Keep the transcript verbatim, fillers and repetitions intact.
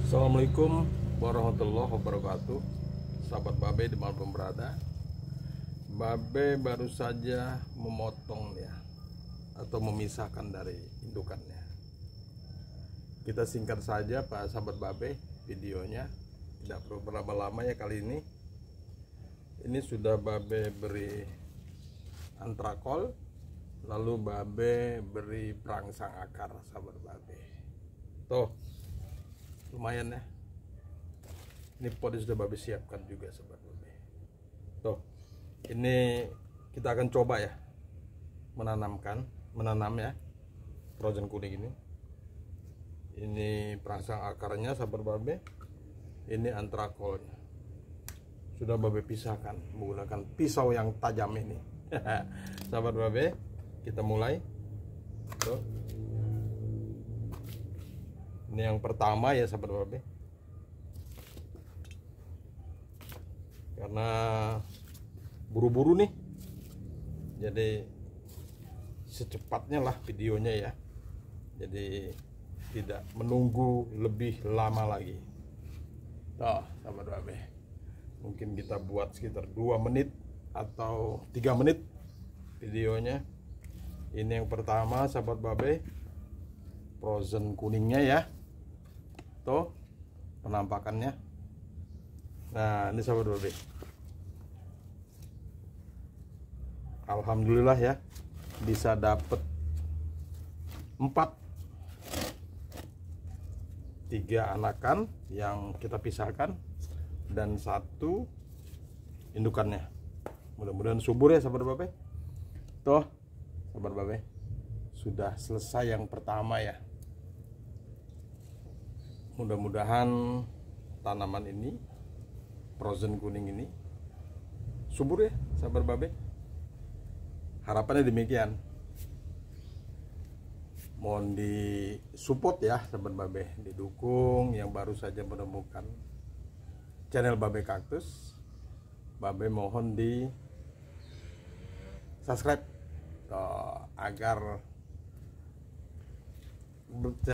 Assalamualaikum warahmatullahi wabarakatuh. Sahabat Babe dimanapun berada, Babe baru saja memotongnya atau memisahkan dari indukannya. Kita singkat saja Pak sahabat Babe videonya, tidak perlu berapa lama ya kali ini. Ini sudah Babe beri antrakol, lalu Babe beri perangsang akar sahabat Babe. Tuh, lumayan ya. Ini pot sudah Babe siapkan juga sahabat Babe. Tuh, ini kita akan coba ya menanamkan, menanam ya frozen kuning ini. Ini perangsang akarnya sahabat Babe. Ini antrakolnya. Sudah Babe pisahkan menggunakan pisau yang tajam ini. Sahabat Babe, kita mulai. Tuh. Ini yang pertama ya sahabat Babe. Karena buru-buru nih, jadi secepatnya lah videonya ya. Jadi tidak menunggu lebih lama lagi. Tuh sahabat Babe, mungkin kita buat sekitar dua menit atau tiga menit videonya. Ini yang pertama sahabat Babe, frozen kuningnya ya. Tuh penampakannya. Nah ini sahabat Babe, alhamdulillah ya bisa dapet empat, tiga anakan yang kita pisahkan dan satu indukannya. Mudah-mudahan subur ya sahabat Babe. Tuh sahabat Babe, sudah selesai yang pertama ya. Mudah-mudahan tanaman ini, frozen kuning ini, subur ya sahabat Babe. Harapannya demikian. Mohon di support ya sahabat Babe, didukung yang baru saja menemukan channel Babe Kaktus. Babe mohon di subscribe uh, agar